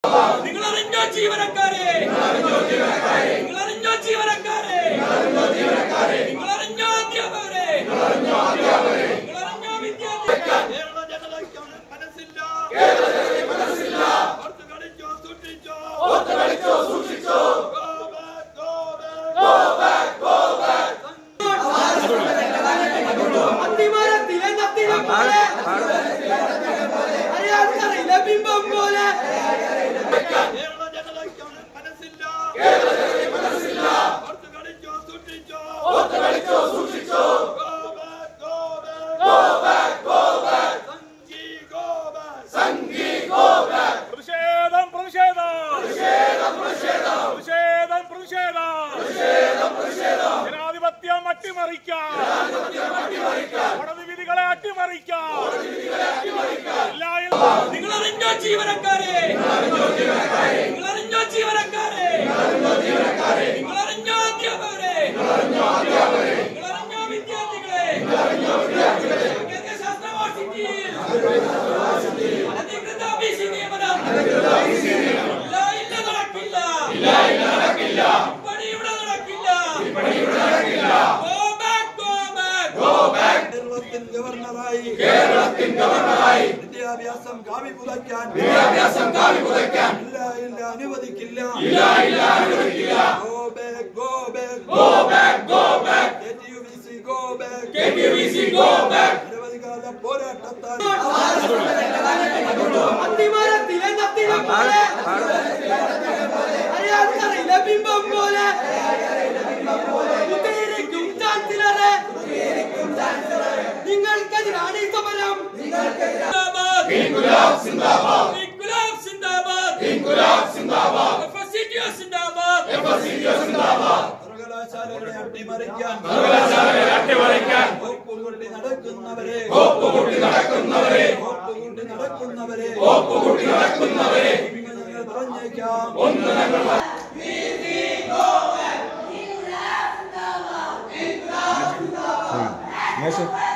നിങ്ങളറിഞ്ഞോ ജീവനക്കാരെ, നിങ്ങളറിഞ്ഞോ ജീവനക്കാരെ, നിങ്ങളറിഞ്ഞോ അധ്യാപകരെ, നിങ്ങളറിഞ്ഞോ വിദ്യാർത്ഥികളെ. കേരള ജനതയ്ക്ക് മനസ്സില്ല, ഓർത്ത് കളിച്ചോ സൂക്ഷിച്ചോ. ബിംബം പോലെ കേരള ജനതയ്ക്ക് മനസ്സില്ല, ഓർത്ത് കളിച്ചോ സൂക്ഷിച്ചോ. Sanghi go back. പ്രതിഷേധം. ജനാധിപത്യം അട്ടിമറിക്കാം, കോടതി വിധികളെ അട്ടിമറിക്കാം. നിങ്ങളറിഞ്ഞോ ജീവനക്കാരെ, നിങ്ങളറിഞ്ഞോ ജീവനക്കാരെ, നിങ്ങളറിഞ്ഞോ അധ്യാപകരെ, നിങ്ങളറിഞ്ഞോ വിദ്യാർത്ഥികളെ. ശാസ്ത്ര യൂണിവേഴ്സിറ്റിയിൽ അനധികൃത ബിസി നിയമനം നടക്കില്ല. ഇവിടെ നടക്കില്ല. Go back. കേരളത്തിൻ ഗവർണറായി വിദ്യാഭ്യാസം കാവി പുതയ്ക്കാൻ ഇല്ല അനുവദിക്കില്ല. Go back. KTUVC go back. നിരവധികാല പോരാട്ടത്താൽ ബിംബം പോലെ നിങ്ങൾക്കെതിരാണ് ഈ സമരം. സർവകലാശാലകളെ അട്ടിമറിക്കാൻ കോപ്പുകൂട്ടി നടക്കുന്നവരെ പറഞ്ഞേക്കാം.